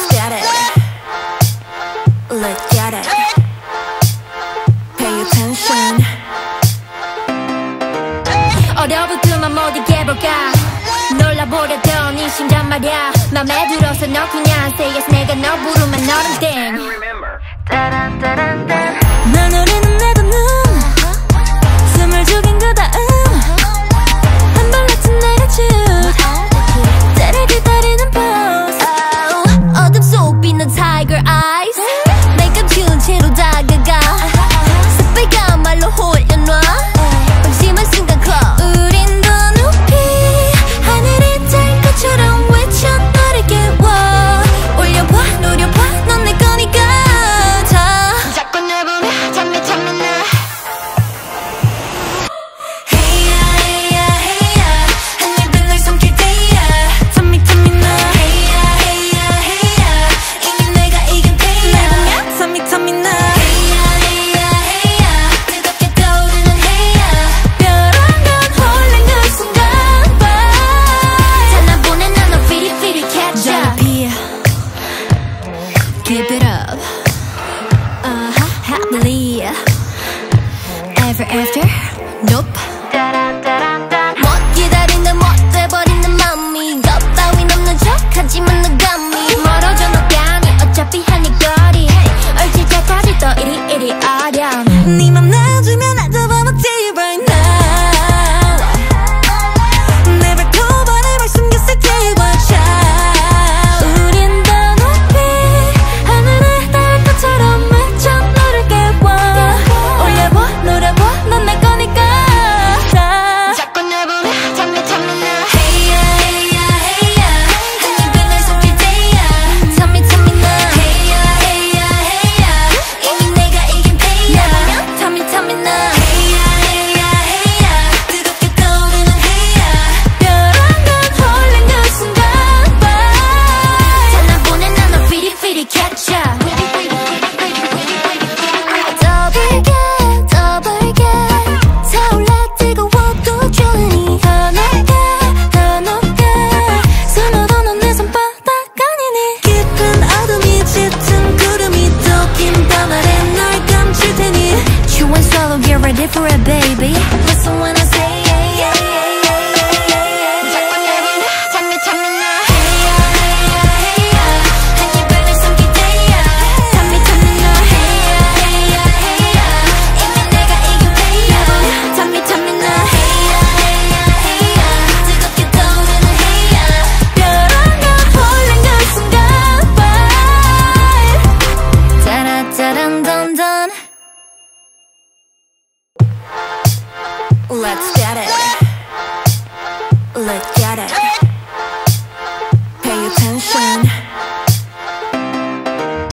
get it. Let's get it. Pay attention. 얼어붙으면 못 이겨볼까. 놀라보려던 이 심장 말야. 맘에 들어서 너 그냥 say yes. 내가 너 부르면 너는 땡. 널 노리는 내 두 눈. 숨을 죽인 그 다음 한 발 같은 내려줄 때를 기다리는 pose. 어둠 속 빛난 tiger eyes. 날 감춘 채로 다가가 새빨간 말로 홀려놔. 방심한 순간 close. 우린 더 높이 하늘이 닿을 것처럼 외쳐 너를 깨워. 올려봐 노려봐 넌 내 거니까. 자 자꾸 날 보며 잠이 잠이 나. Give it up, happily ever after, nope. 못 기다리는 못 돼버리는 맘이 겁 따윈 없는 척 하지만 너 감히 멀어져 너 감히 어차피 한 이 거리 얼질 때까지 또 이리 어렴. 네 맘 놔주면 날 잡아먹지 right now. 내 발톱안에 발 숨겼을 때 watch out. 우린 더 높이 하늘에 닿을 것처럼 외쳐 너를 깨워. 올려봐 노려봐 넌 내 거니까. 자꾸 날 보며 잠이 잠이 나. Hey ya hey ya hey ya 한 입에 날 속일 때야 잠이 잠이 나. Hey ya hey ya hey ya 이미 내가 이긴 패야. 날 보며 잠이 잠이 나. Hey ya hey ya hey ya 뜨겁게 떠오르는 해야. 벼랑 건 홀린 그 순간 찾아보내 난 너 피리피리 catch up. 더블게 타올라 뜨거워도 줄니. 더 높게 숨어도 넌 내 손바닥 아니니. 깊은 어둠이 짙은 구름이 또 긴 밤 아래 널 감출 테니. Chew and swallow get ready for a bit.